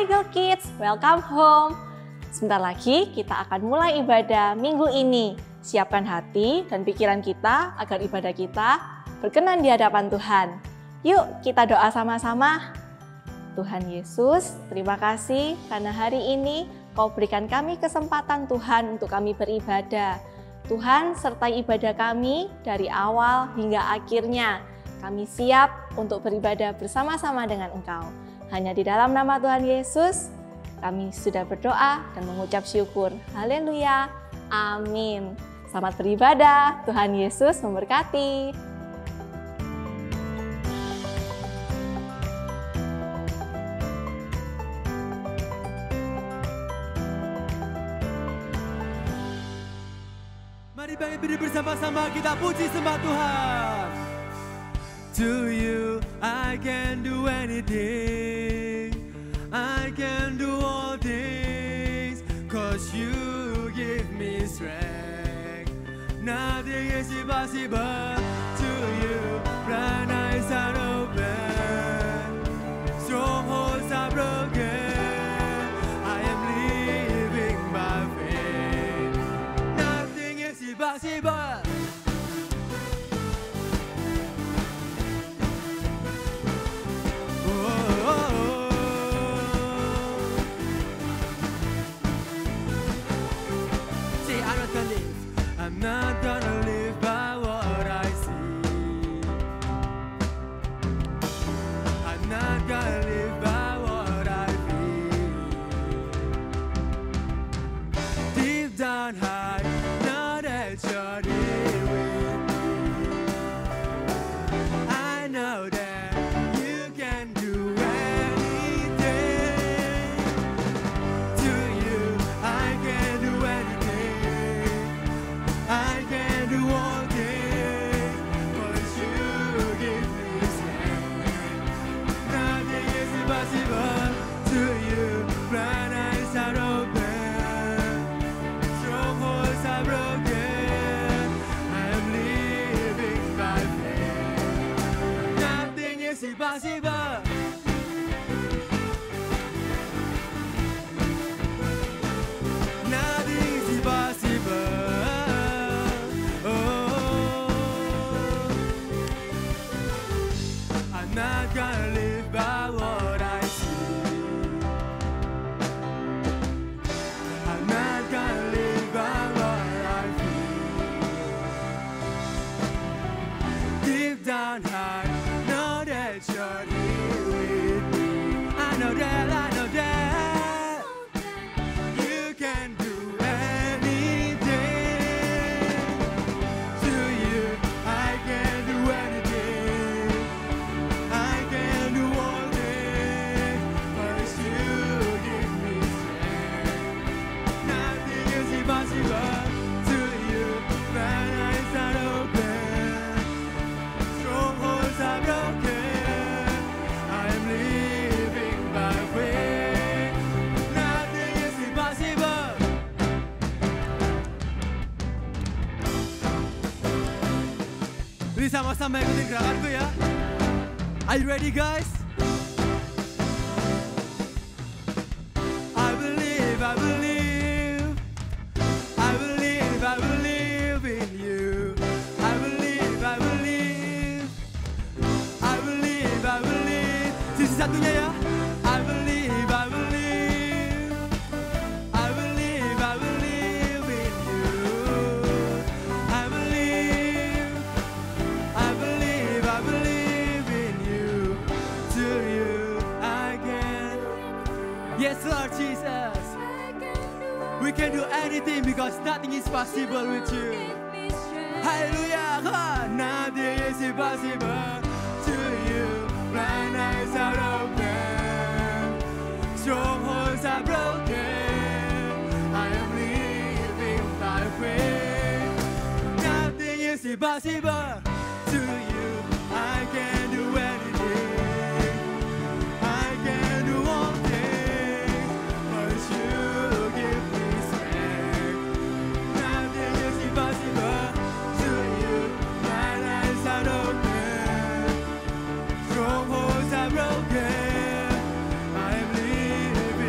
Hai Go Kids, welcome home. Sebentar lagi kita akan mulai ibadah minggu ini. Siapkan hati dan pikiran kita agar ibadah kita berkenan di hadapan Tuhan. Yuk kita doa sama-sama. Tuhan Yesus, terima kasih karena hari ini Kau berikan kami kesempatan Tuhan untuk kami beribadah. Tuhan sertai ibadah kami dari awal hingga akhirnya. Kami siap untuk beribadah bersama-sama dengan Engkau. Hanya di dalam nama Tuhan Yesus, kami sudah berdoa dan mengucap syukur. Haleluya. Amin. Selamat beribadah. Tuhan Yesus memberkati. Mari bangkit bersama-sama kita puji sembah Tuhan. To you I can do anything, I can do all things, 'cause you give me strength. Nothing is impossible to you. Blind eyes are open, strongholds are broken. I am living by faith. Nothing is impossible. I'm not gonna live by what I see. I'm not gonna live by what I feel. Deep down high, know that you're here with me. I know that you can do anything. To you, I can do anything. I can do all things, 'cause you give me strength. Nothing is impossible to you. Blind eyes are open, strongholds are broken. I am living by faith. Nothing is impossible. Nothing is impossible. I'm not gonna live by what I see. I'm not gonna live by what I feel. Deep down high, know that you're here with me. I know that you can do anything. To you, I can do anything. I can do all things, 'cause you give me strength. Nothing is impossible to you. Blind eyes are open, strongholds are broken. I am living by faith. Nothing is impossible. Ini sama-sama ikutin gerakanku ya. Are you ready, guys? I believe, I believe, I believe, I believe in you. I believe, I believe, I believe, I believe. Sisi satunya ya. I believe, I believe, I believe, I believe in you. I believe, I believe, I believe in you. To you I can. Yes, Lord Jesus. We can do anything because nothing is possible with you. Hallelujah. Nothing is impossible to you. Blind eyes are open, strongholds are broken. I am living by faith. Nothing is impossible to you. I can do anything. I can do all things, 'cause you give me strength. Nothing is impossible to you. Blind eyes are open, strongholds are broken. I am living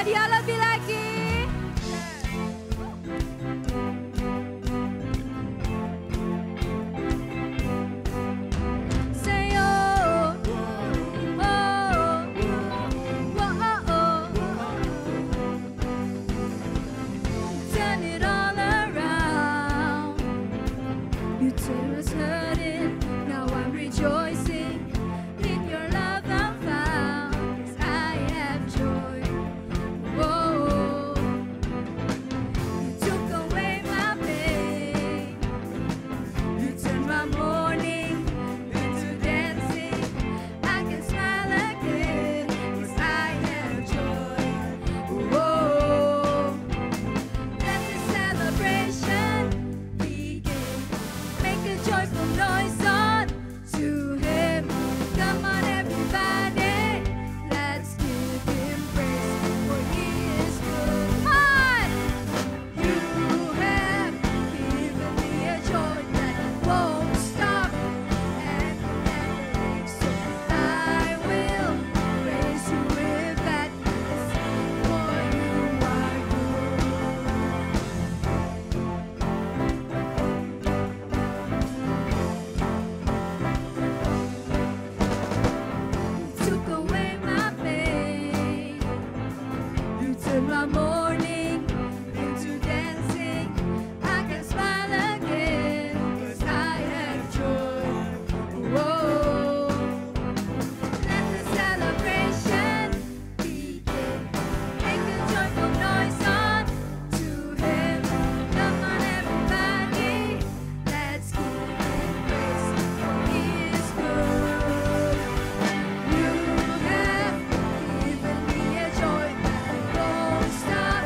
dia lebih lagi. Say oh, oh, oh, oh. Turn it all around. You tell us hurting, now I'm rejoicing. In your love I'm found, 'cause I have joy. Whoa, you took away my pain. You turned my mourning into dancing. I can smile again, 'cause I have joy. Whoa, let the celebration begin. Make a joyful noise unto Him. Come on, everybody, let's give Him praise, for He is good. On, you have given me a joy that won't stop and never ends. So I will praise You with gladness, for You are good. You took away my pain. You turned my mourning into dancing. I can smile again, 'cause I have joy. Whoa, let the celebration begin. Make a joyful noise unto Him. Come on, everybody, let's give Him praise, for He is good. You have given me a joy that won't stop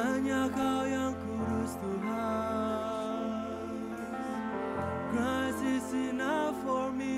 hanya Kau yang kudus Tuhan. Grace is enough for me.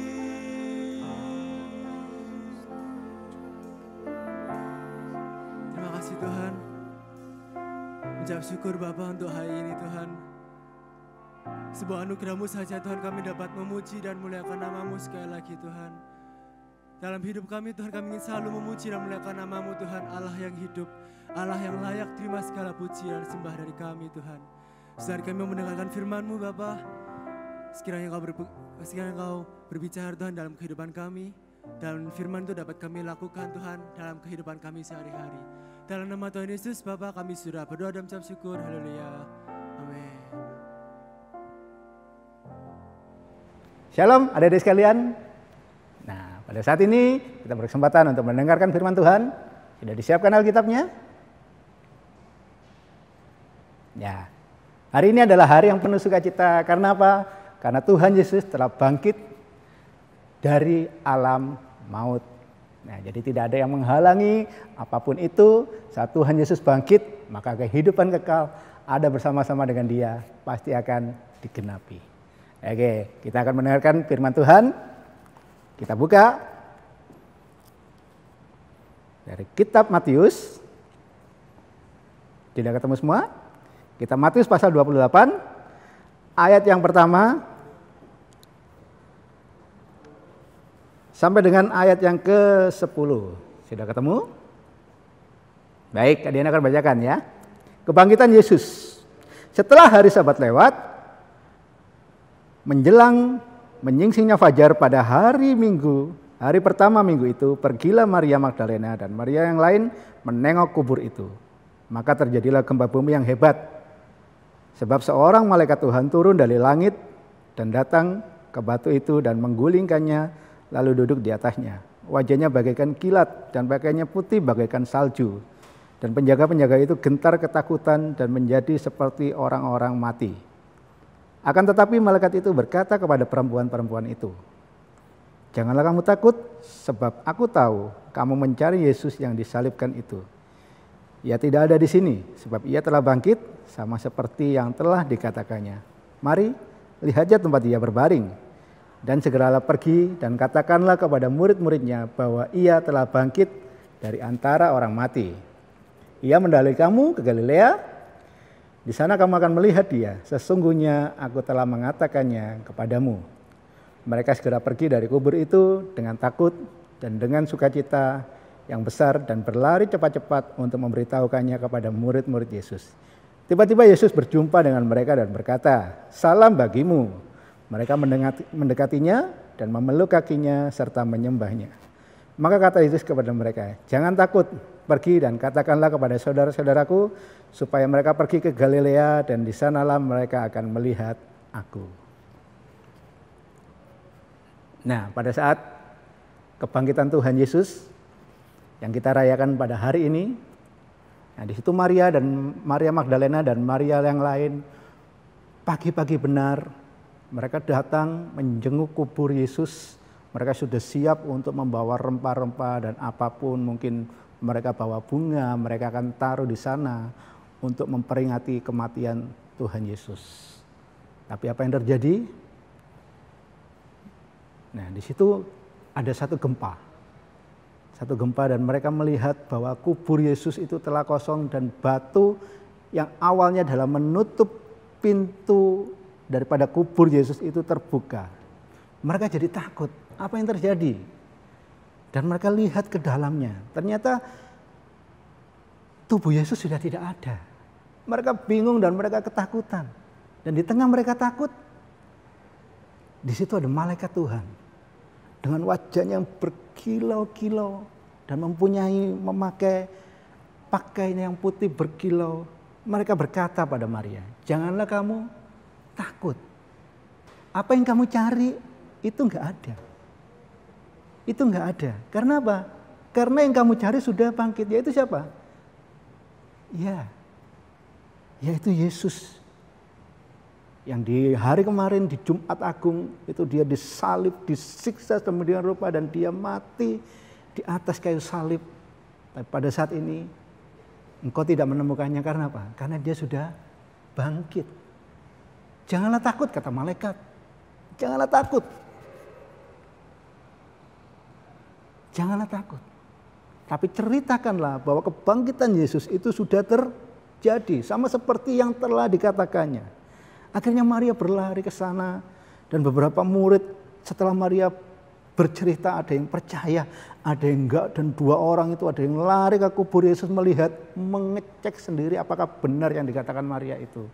Terima kasih Tuhan. Ucap syukur Bapa untuk hari ini Tuhan. Sebuah anugerah-Mu saja Tuhan kami dapat memuji dan muliakan nama-Mu sekali lagi Tuhan. Dalam hidup kami Tuhan kami ingin selalu memuji dan muliakan nama-Mu Tuhan, Allah yang hidup, Allah yang layak terima segala puji dan sembah dari kami Tuhan. Saat kami mendengarkan firman-Mu Bapa, sekiranya Engkau berbicara Tuhan dalam kehidupan kami, dan firman itu dapat kami lakukan Tuhan dalam kehidupan kami sehari-hari. Dalam nama Tuhan Yesus Bapa kami sudah berdoa dan mengucap syukur. Haleluya. Amin. Shalom adik-adik sekalian. Nah, pada saat ini kita berkesempatan untuk mendengarkan firman Tuhan. Sudah disiapkan Alkitabnya? Ya, hari ini adalah hari yang penuh sukacita. Karena apa? Karena Tuhan Yesus telah bangkit dari alam maut. Nah, jadi tidak ada yang menghalangi apapun itu. Saat Tuhan Yesus bangkit, maka kehidupan kekal ada bersama-sama dengan Dia pasti akan digenapi. Oke, kita akan mendengarkan firman Tuhan. Kita buka dari kitab Matius. Tidak ketemu semua? Kita Matius pasal 28, ayat yang pertama sampai dengan ayat yang ke-10. Sudah ketemu? Baik, kalian akan bacakan ya. Kebangkitan Yesus. Setelah hari Sabat lewat, menjelang menyingsingnya fajar pada hari Minggu, hari pertama minggu itu, pergilah Maria Magdalena dan Maria yang lain menengok kubur itu. Maka terjadilah gempa bumi yang hebat, sebab seorang malaikat Tuhan turun dari langit dan datang ke batu itu dan menggulingkannya, lalu duduk di atasnya. Wajahnya bagaikan kilat dan pakaiannya putih bagaikan salju. Dan penjaga-penjaga itu gentar ketakutan dan menjadi seperti orang-orang mati. Akan tetapi malaikat itu berkata kepada perempuan-perempuan itu, "Janganlah kamu takut, sebab aku tahu kamu mencari Yesus yang disalibkan itu. Ia tidak ada di sini, sebab ia telah bangkit sama seperti yang telah dikatakannya. Mari, lihatlah tempat ia berbaring. Dan segeralah pergi dan katakanlah kepada murid-muridnya bahwa ia telah bangkit dari antara orang mati. Ia mendalui kamu ke Galilea. Di sana kamu akan melihat dia. Sesungguhnya aku telah mengatakannya kepadamu." Mereka segera pergi dari kubur itu dengan takut dan dengan sukacita yang besar dan berlari cepat-cepat untuk memberitahukannya kepada murid-murid Yesus. Tiba-tiba Yesus berjumpa dengan mereka dan berkata, "Salam bagimu." Mereka mendekatinya dan memeluk kakinya serta menyembahnya. Maka kata Yesus kepada mereka, "Jangan takut, pergi dan katakanlah kepada saudara-saudaraku supaya mereka pergi ke Galilea dan di sanalah mereka akan melihat aku." Nah, pada saat kebangkitan Tuhan Yesus yang kita rayakan pada hari ini, nah di situ Maria Magdalena dan Maria yang lain pagi-pagi benar mereka datang menjenguk kubur Yesus. Mereka sudah siap untuk membawa rempah-rempah dan apapun, mungkin mereka bawa bunga, mereka akan taruh di sana untuk memperingati kematian Tuhan Yesus. Tapi apa yang terjadi? Nah, di situ ada satu gempa dan mereka melihat bahwa kubur Yesus itu telah kosong dan batu yang awalnya dalam menutup pintu daripada kubur Yesus itu terbuka. Mereka jadi takut. Apa yang terjadi? Dan mereka lihat ke dalamnya. Ternyata tubuh Yesus sudah tidak ada. Mereka bingung dan mereka ketakutan. Dan di tengah mereka takut, di situ ada malaikat Tuhan dengan wajahnya yang berkilau-kilau dan memakai pakaian yang putih berkilau. Mereka berkata pada Maria, "Janganlah kamu takut. Apa yang kamu cari itu enggak ada. Itu enggak ada. Karena apa? Karena yang kamu cari sudah bangkit. Yaitu siapa? Ya, yaitu Yesus. Yang di hari kemarin di Jumat Agung itu dia disalib, disiksa sedemikian rupa dan dia mati di atas kayu salib. Tapi pada saat ini Engkau tidak menemukannya karena apa? Karena dia sudah bangkit. Janganlah takut, kata malaikat. Janganlah takut. Janganlah takut. Tapi ceritakanlah bahwa kebangkitan Yesus itu sudah terjadi. Sama seperti yang telah dikatakannya. Akhirnya Maria berlari ke sana. Dan beberapa murid setelah Maria bercerita, ada yang percaya, ada yang enggak. Dan 2 orang itu ada yang lari ke kubur Yesus melihat, mengecek sendiri apakah benar yang dikatakan Maria itu.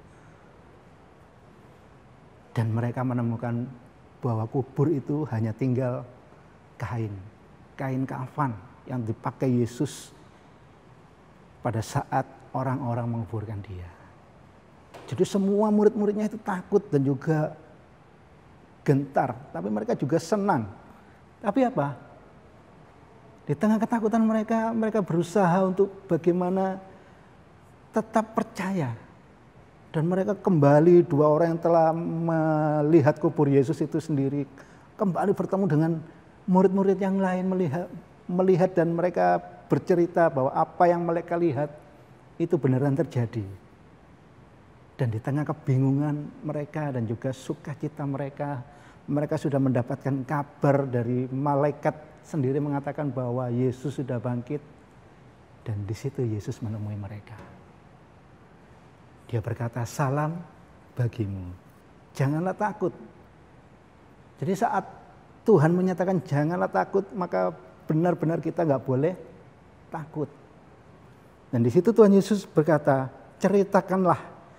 Dan mereka menemukan bahwa kubur itu hanya tinggal kain kafan yang dipakai Yesus pada saat orang-orang menguburkan dia. Jadi semua murid-muridnya itu takut dan juga gentar, tapi mereka juga senang. Tapi apa? Di tengah ketakutan mereka berusaha untuk bagaimana tetap percaya. Dan mereka kembali, 2 orang yang telah melihat kubur Yesus itu sendiri, kembali bertemu dengan murid-murid yang lain, melihat dan mereka bercerita bahwa apa yang mereka lihat itu beneran terjadi. Dan di tengah kebingungan mereka dan juga sukacita mereka sudah mendapatkan kabar dari malaikat sendiri mengatakan bahwa Yesus sudah bangkit. Dan di situ Yesus menemui mereka. Dia berkata, salam bagimu. Janganlah takut. Jadi saat Tuhan menyatakan janganlah takut, maka benar-benar kita nggak boleh takut. Dan di situ Tuhan Yesus berkata, ceritakanlah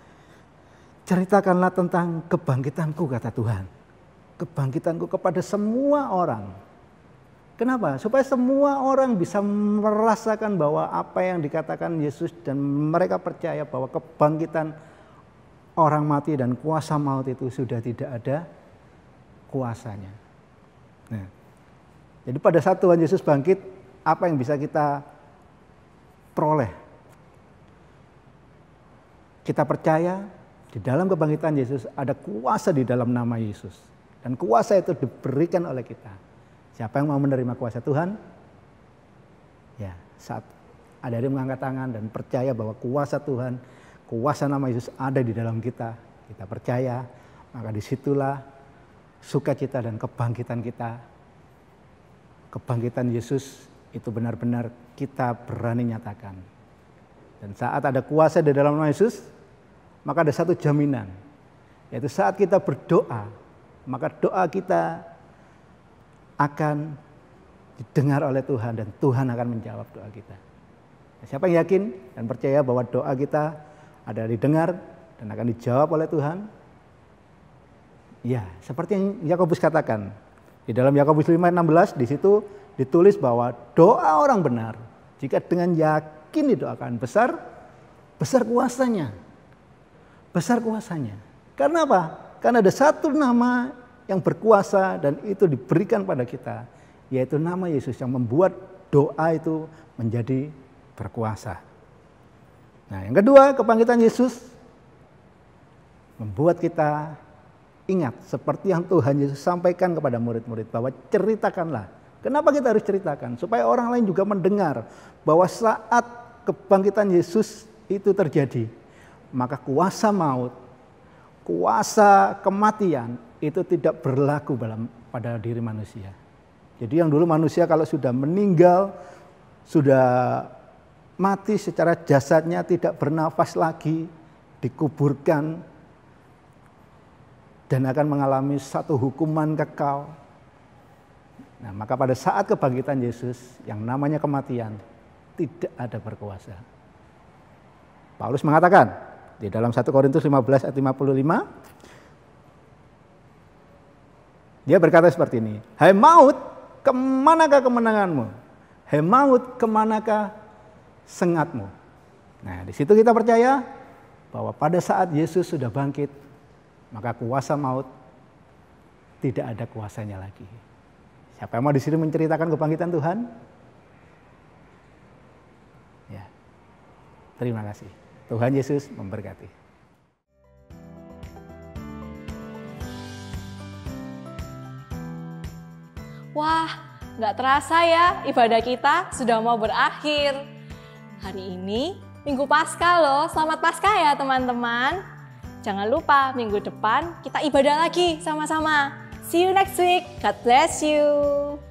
tentang kebangkitanku, kata Tuhan. Kebangkitanku kepada semua orang. Kenapa? Supaya semua orang bisa merasakan bahwa apa yang dikatakan Yesus dan mereka percaya bahwa kebangkitan orang mati dan kuasa maut itu sudah tidak ada kuasanya. Nah, jadi pada saat Tuhan Yesus bangkit, apa yang bisa kita peroleh? Kita percaya di dalam kebangkitan Yesus ada kuasa di dalam nama Yesus. Dan kuasa itu diberikan oleh kita. Siapa yang mau menerima kuasa Tuhan? Ya, saat ada yang mengangkat tangan dan percaya bahwa kuasa Tuhan, kuasa nama Yesus ada di dalam kita. Kita percaya, maka disitulah sukacita dan kebangkitan kita. Kebangkitan Yesus itu benar-benar kita berani nyatakan. Dan saat ada kuasa di dalam nama Yesus, maka ada satu jaminan. Yaitu saat kita berdoa, maka doa kita akan didengar oleh Tuhan dan Tuhan akan menjawab doa kita. Siapa yang yakin dan percaya bahwa doa kita ada didengar dan akan dijawab oleh Tuhan? Ya, seperti yang Yakobus katakan. Di dalam Yakobus 5:16 di situ ditulis bahwa doa orang benar jika dengan yakin didoakan besar kuasanya. Besar kuasanya. Karena apa? Karena ada satu nama yang berkuasa dan itu diberikan pada kita, yaitu nama Yesus yang membuat doa itu menjadi berkuasa. Nah, yang kedua, kebangkitan Yesus membuat kita ingat seperti yang Tuhan Yesus sampaikan kepada murid-murid bahwa ceritakanlah. Kenapa kita harus ceritakan? Supaya orang lain juga mendengar bahwa saat kebangkitan Yesus itu terjadi, maka kuasa maut, kuasa kematian itu tidak berlaku pada diri manusia. Jadi yang dulu manusia kalau sudah meninggal, sudah mati secara jasadnya, tidak bernafas lagi, dikuburkan, dan akan mengalami satu hukuman kekal. Nah, maka pada saat kebangkitan Yesus, yang namanya kematian, tidak ada berkuasa. Paulus mengatakan, di dalam 1 Korintus 15 ayat 55, dia berkata seperti ini, hai maut, kemanakah kemenanganmu? Hai maut, kemanakah sengatmu? Nah, di situ kita percaya bahwa pada saat Yesus sudah bangkit, maka kuasa maut tidak ada kuasanya lagi. Siapa yang mau di sini menceritakan kebangkitan Tuhan? Ya, terima kasih. Tuhan Yesus memberkati. Wah, nggak terasa ya ibadah kita sudah mau berakhir. Hari ini Minggu Paskah loh. Selamat Paskah ya teman-teman. Jangan lupa minggu depan kita ibadah lagi sama-sama. See you next week. God bless you.